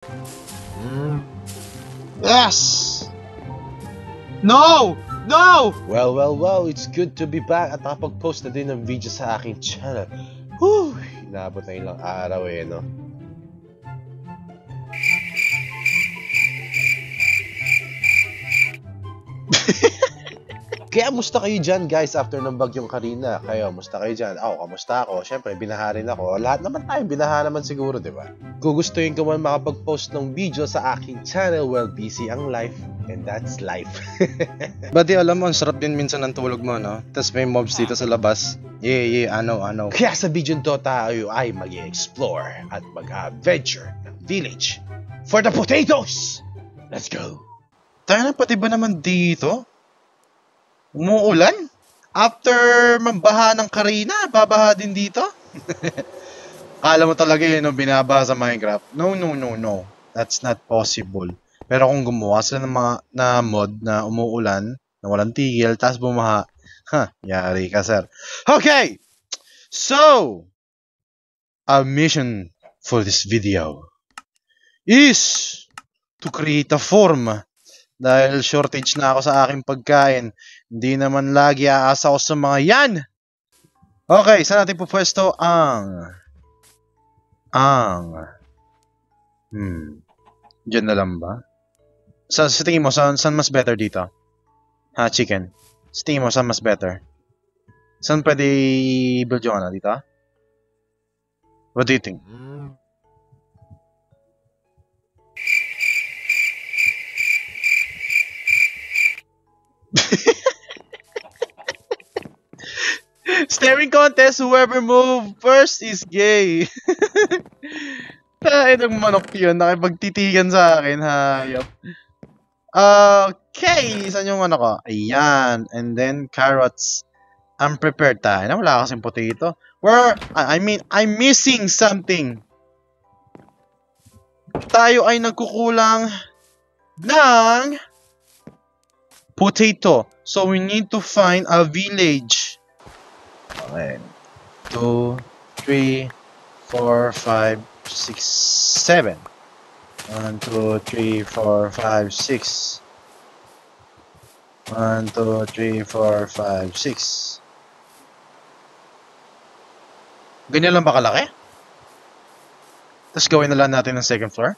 Yes! No! No! Well, it's good to be back at nakapag-post na din ng video sa aking channel. Whew! Inabot na ilang araw no? Kaya musta kayo dyan guys after ng bagyong Karina? Kayo, musta kayo dyan? Ako, kamusta ako? Siyempre, binaha rin ako. Lahat naman tayo, binaha naman siguro, di ba? Gugustuhin ko man makapag-post ng video sa aking channel, well, busy ang life, and that's life. Buddy, alam mo, ang sarap din minsan ng tulog mo, no? Tapos may mobs dito sa labas. Yeah, ano. Kaya sa video to tayo ay mag-explore at mag-adventure ng village for the potatoes! Let's go! Tayo na, pati ba naman dito? Umuulan? After mabaha ng Karina, babaha din dito? Kala mo talaga yun yung binabaha sa Minecraft? No. That's not possible. Pero kung gumawa sila ng mga na mod na umuulan, na walang tigil, tapos bumaha, yari ka, sir. Okay! So, our mission for this video is to create a form. Dahil shortage na ako sa aking pagkain. Hindi naman lagi aasa ko sa mga yan. Okay, saan natin pupwesto ang... Diyan na lang ba? Sa tingin mo, saan mas better dito? Chicken. Sa tingin mo, saan mas better? Saan pwede build yung dito? What do you think? Staring contest, whoever move first is gay. Tayo ng manok yun, nakipagtitigan sa akin, hayop. Okay, saan yung ko? Ayan, and then carrots. Unprepared tayo, na wala kasing potato. I'm missing something. Tayo ay nagkukulang ng potato. So we need to find a village. Okay. 2, 3, 4, 5, 6, 7. 1, 2, 3, 4, 5, 6. 1, 2, 3, 4, 5, 6. Ganyan lang ba kalaki? Tapos gawin na lang natin ng second floor?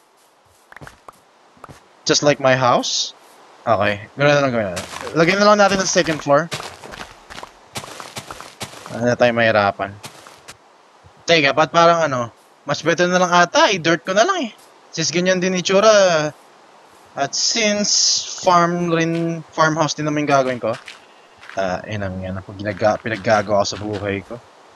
Just like my house? Okay. Gawin na lang. Lagyan na lang natin ng second floor. Ano na tayo mahirapan. Teka, ba't parang mas better na lang ata, i-dirt ko na lang Since ganyan din itsura, at since farmhouse din naman yung gagawin ko, yan ang pinaggagawa ko sa buhay ko.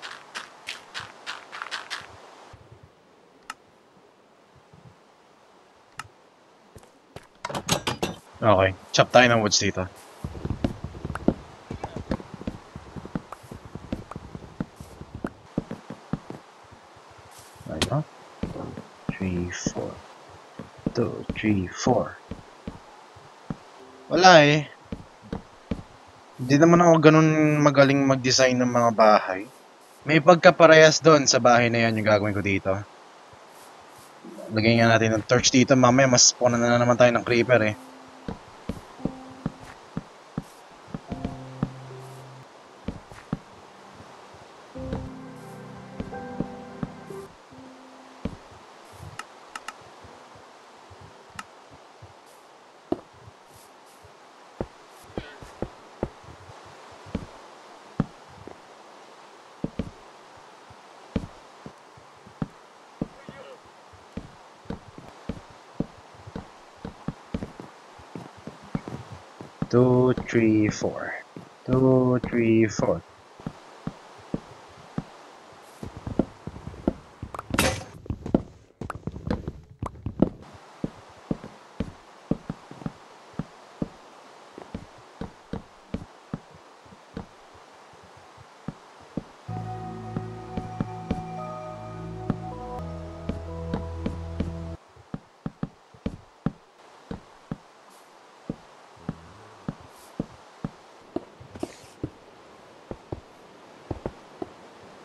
Okay, chop tayo ng woods dito. Ayun. 3, 4. 2, 3, 4. Wala Hindi naman ako ganun magaling mag-design ng mga bahay. May pagkaparehas doon sa bahay na yan yung gagawin ko dito. Lagyan nga natin ng torch dito. Mamaya mas spawnan na naman tayo ng creeper 2, 3, 4. 2, 3, 4.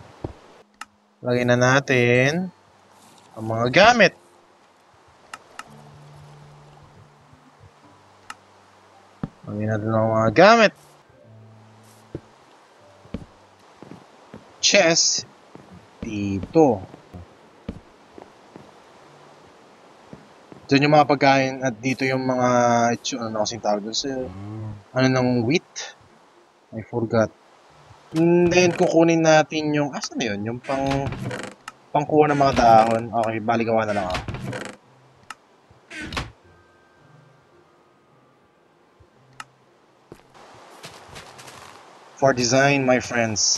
Lagyan na natin ang mga gamit. Pagin natin ang mga gamit. Chest. Dito. Diyan yung mga pagkain at dito yung mga ano kasing tawag doon sa ano ng wheat. I forgot. And then kukunin natin yung asan na yun? Yung pangkuha ng mga dahon. Okay, baligawan na lang ako. For design, my friends.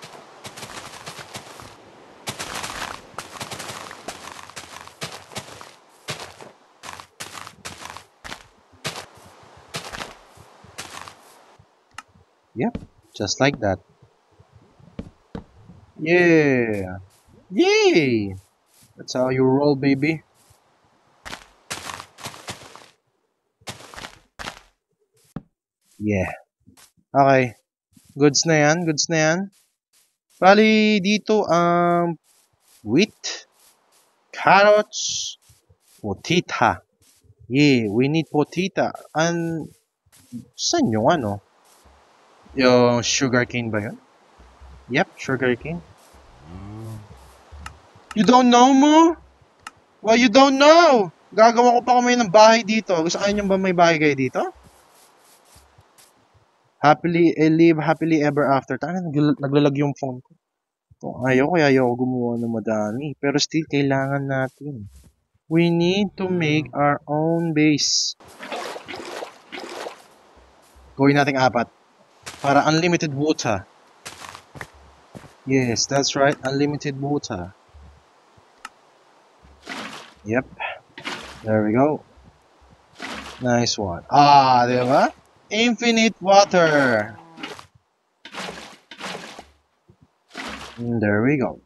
Yep, just like that. Yeah. Yay! That's how you roll, baby. Yeah. Okay. Goods na yan, goods na yan. Bali, dito, wheat, carrots, potita. Yeah, we need potita. And, saan yung ano? Yung sugarcane ba yun? Yep, sugarcane. You don't know mo? Well, you don't know. Gagawa ko pa kami ng bahay dito. Gusto kayo nyo ba may bahay kayo dito? Live happily ever after. Tanga, naglalag yung phone ko. Ayaw gumawa ng madami. Pero still, kailangan natin. We need to make our own base. Gawin natin 4. Para unlimited water. Yes, that's right. Unlimited water. Yep. There we go. Nice one. Ah, diba? Infinite water. And there we go.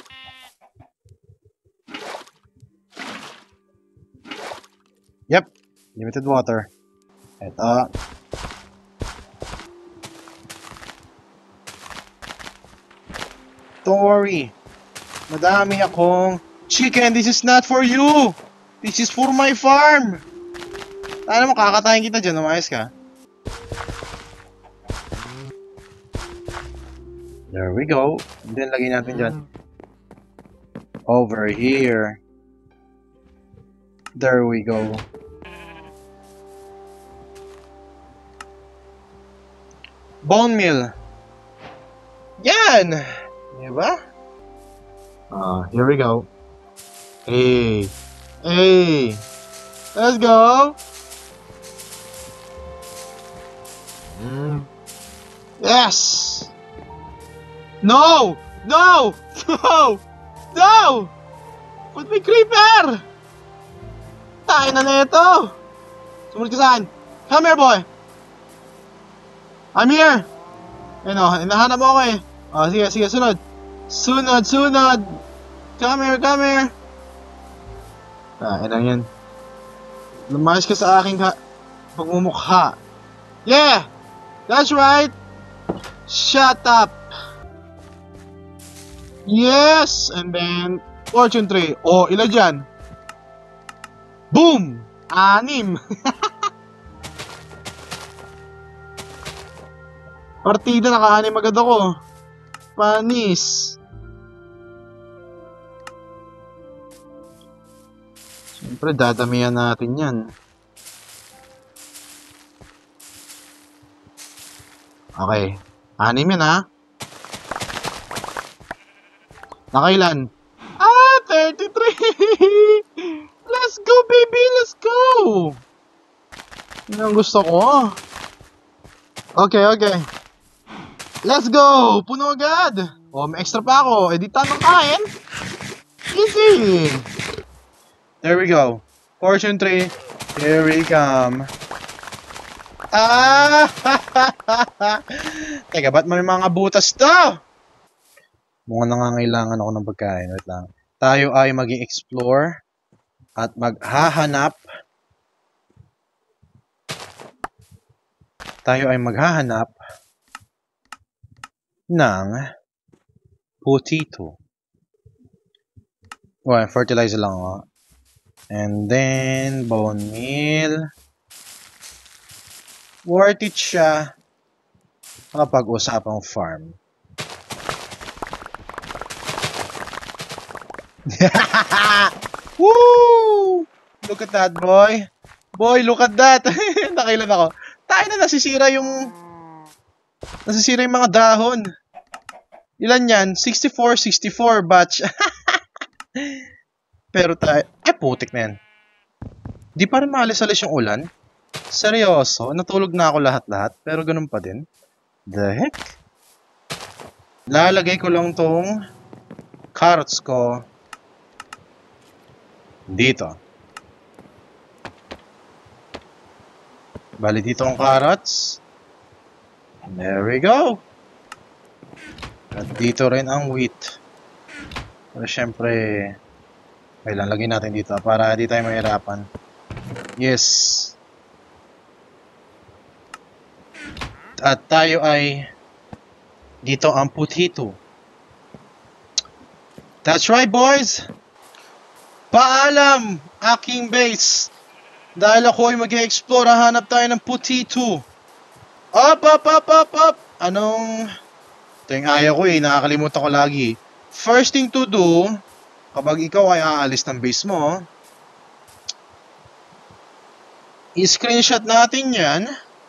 Yep. Limited water. Ito. Don't worry. Madami akong chicken. This is not for you. This is for my farm. Ano mo, kakatayin kita dyan. Umayos ka. There we go. And then, lagay natin dyan. Over here. There we go. Bone meal. Yan! Diba? Here we go. Hey. Hey. Let's go. Yes! No! No! No! No! Put me creeper! Tayo na nito! Sumunod ka saan? Come here, boy! I'm here! Ayun o, hinahanap mo ako eh. Sige, sunod. Sunod! Come here! Ayun lang yan. Lumayas ka sa aking pagmumukha. Yeah! That's right! Shut up! Yes! And then, fortune 3. Oh, ilan dyan? Boom! 6. Partida, naka-6 agad ako. Panis. Siyempre, dadamihan natin yan. Okay. 6 yan, ha? Nakailan? 33! Let's go, baby! Let's go! Yan ang gusto ko. Okay. Let's go! Puno agad! Oh, may extra pa ako. Eh, di tanong kain. Easy! There we go. Portion 3. Here we come. Teka, ba't may mga butas to? Mukhang nangangailangan ako ng pagkain. Wait lang. Tayo ay mag-i-explore at maghahanap. Ng potato. Well, fertilizer lang ako. And then, bone meal. Worth it siya kapag usapang farm. Woo! Look at that, boy. Boy, look at that. Nakailan ako. Tayo na nasisira yung mga dahon. Ilan yan? 64 batch. Pero tayo... putik na yan. Di pa rin maalis-alis yung ulan. Seryoso? Natulog na ako lahat-lahat. Pero ganun pa din. The heck? Lalagay ko lang tong carrots ko dito. Bali dito ang carrots. There we go. At dito rin ang wheat. Pero syempre, kailan lagyan natin dito para di tayo mahirapan. Yes. At tayo ay dito ang potato. That's right, boys. Paalam, aking base. Dahil ako ay mag-explore, hanap tayo ng potato. Up. Anong... Ito yung ayaw ko nakakalimutan ko lagi. First thing to do, kapag ikaw ay aalis ng base mo, i-screenshot natin yan.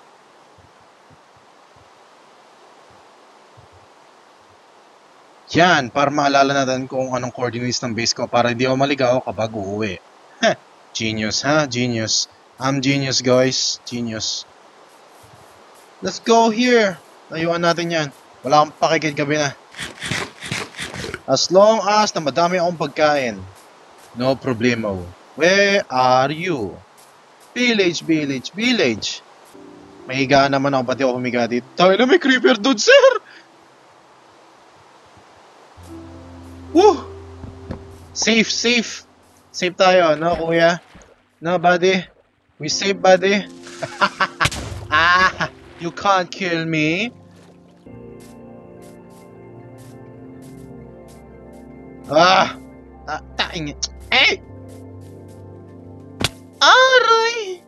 Yan, para maalala natin kung anong coordinates ng base ko para hindi ako maligaw kapag uuwi. Genius, ha? Genius. I'm genius, guys. Genius. Let's go here. Layuan natin yan. Wala akong pakikid gabi na. As long as na madami akong pagkain. No problemo. Where are you? Village. May higa naman ako, pati ako humiga dito. Tayo na may creeper dude, sir! Woo! Safe. Safe tayo, no, kuya? No, buddy? We safe, buddy? You can't kill me. Taing it. Hey! Aray!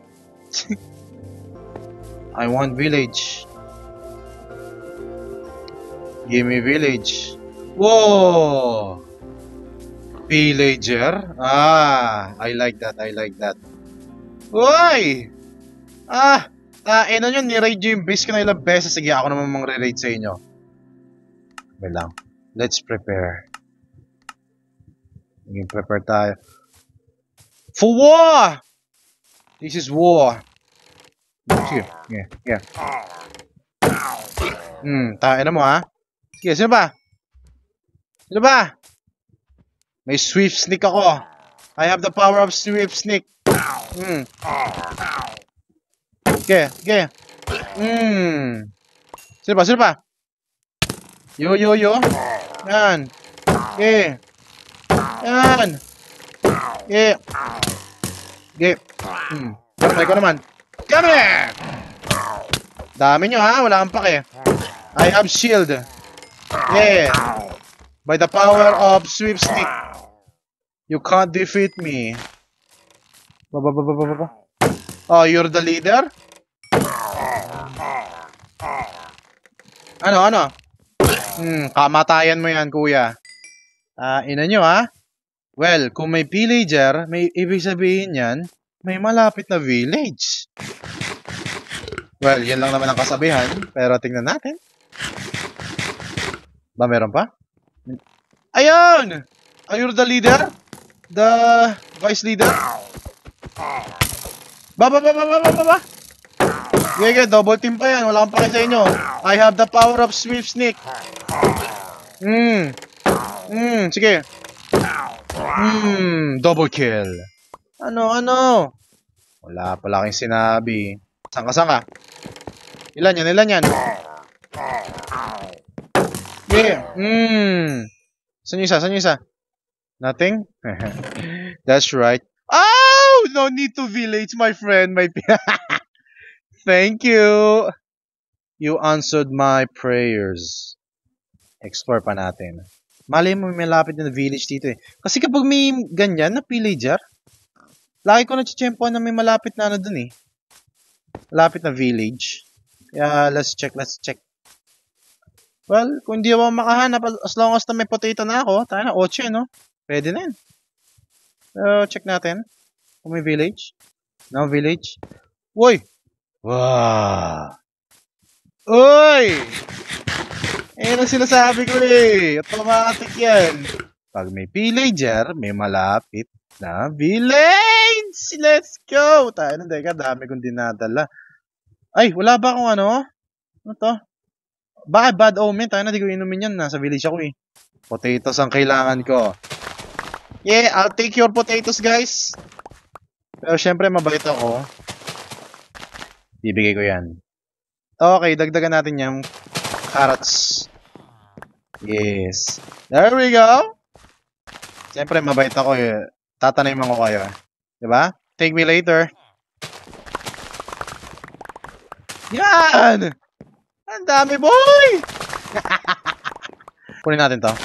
I want village. Give me village. Whoa! Villager? I like that. Uy! Nyo, ni-raid nyo yung base ko na ilang beses. Sige, ako naman mang-raid sa inyo. Wait lang. Let's prepare. Maging prepare tayo. For war! This is war. Sige, yeah. Tayo na mo, ha? Sige, sino ba? May swift sneak ako. I have the power of swift sneak. Okay. Sino ba? Yo. Yan. Okay. Yan. Okay. Patay ko naman. Come here! Dami nyo, ha? Wala kang pake. I have shield. Yeah. By the power of swift sneak. You can't defeat me. Oh, you're the leader? Ano? Kamatayan mo yan, kuya. Ina nyo, ha? Well, kung may villager, may ibig sabihin yan, may malapit na village. Well, yan lang naman ang kasabihan, pero tingnan natin. Ba, meron pa? Ayun! Are you the leader? The vice leader? Ba. Okay, double team pa yan. Wala kang pake sa inyo. I have the power of swift sneak. Sige. Double kill. Ano? Wala pala kang sinabi. Saan ka? Ilan yan? Yeah. Saan yung isa? Nothing? That's right. Oh! No need to village, my friend. Thank you. You answered my prayers. Explore pa natin. Malay mo may malapit na village dito eh. Kasi kapag may ganyan na villager, lagi ko na-chempo na may malapit na dun eh. Malapit na village. Kaya, let's check. Well, kung hindi ako makahanap, as long as na may potato na ako, tayo na, 8 no? Pwede na yun. So, check natin. Kung may village. No village. Uy! Wow! Uy! Ayan ang sinasabi ko eh. Automatic yan. Pag may villager, may malapit na village! Let's go! Tayo na, teka, dami kong dinadala. Ay, wala ba akong ano? Ano to? Bakit bad omen? Tayo na, di ko inumin yan. Nasa village ako eh. Potatoes ang kailangan ko. Yeah, I'll take your potatoes, guys. Pero syempre, mabait ako. Bibigay ko yan. Okay, dagdagan natin yung carrots. Yes. There we go. Syempre, mabait ako eh. Tataniman ko kayo. Diba? Take me later. Yan! Ang dami, boy! Kunin natin to.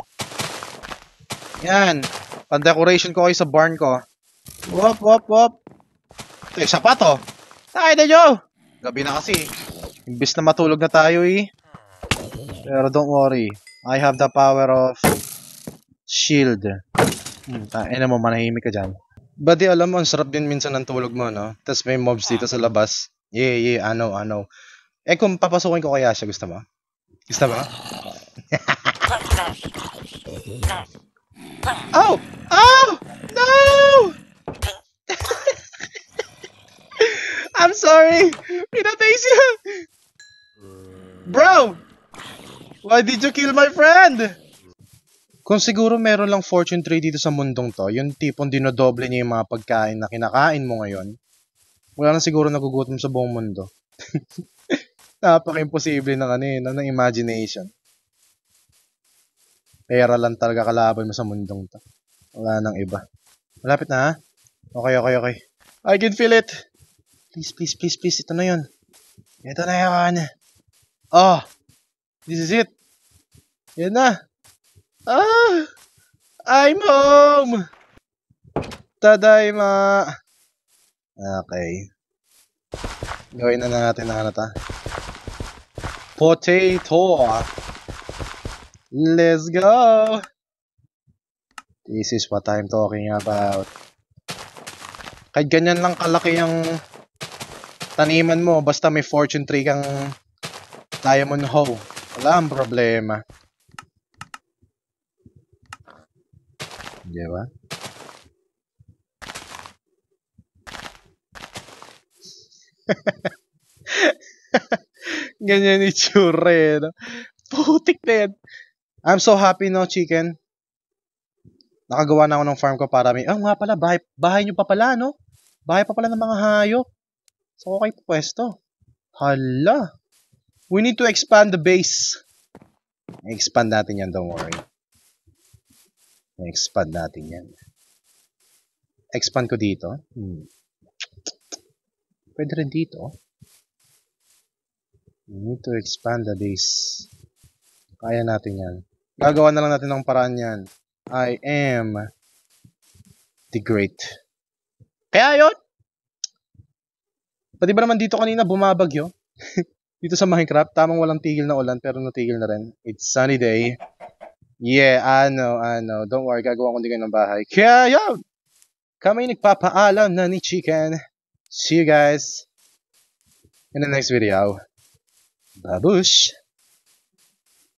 Yan. Pan-decoration ko kayo sa barn ko. Wop. Ito, isa pa to. Tayo na, Joe! Gabi na kasi. Imbis na matulog na tayo eh. Pero don't worry. I have the power of shield. Ina mo, manahimik ka dyan. Buddy, alam mo, ang sarap din minsan ng tulog mo, no? Tapos may mobs dito sa labas. Yeah, ano. Eh, kung papasukin ko kaya siya, gusto mo? Gusto mo? Oh! No! I'm sorry! Pinatay siya! Bro! Why did you kill my friend? Kung siguro meron lang fortune tree dito sa mundong to, yung tipong dinodoble niya yung mga pagkain na kinakain mo ngayon, wala na siguro nagugutom sa buong mundo. Napaka-imposible ng imagination. Pera lang talaga kalaban mo sa mundong to. Wala nang iba. Malapit na ha? Okay. I can feel it. Please. Ito na yun. Ito na yun. Oh, this is it. Yan na. I'm home. Tadaima. Okay. Gawin na natin na ano ta. Potato. Let's go. This is what I'm talking about. Kahit ganyan lang kalaki yung taniman mo, basta may fortune tree kang diamond hoe. Wala ang problema. Diba? Ganyan itsura eh, no? Putik na yan. I'm so happy, no, chicken. Nakagawa na ako ng farm ko para may... nga pala, bahay nyo pa pala, no? Bahay pa pala ng mga hayop. So, okay po pwesto. Hala. We need to expand the base. I-expand natin yan, don't worry. I-expand natin yan. Expand ko dito. Pwede rin dito. We need to expand the base. Kaya natin yan. Gagawa na lang natin ng paraan yan. I am the great. Kaya yun! Pati ba naman dito kanina bumabagyo? Dito sa Minecraft, tamang walang tigil na ulan pero natigil na rin. It's sunny day. Yeah, I know. Don't worry, gagawa ko din kayo ng bahay. Kaya yun! Kami nagpapaalam na ni Chicken. See you guys in the next video. Babush!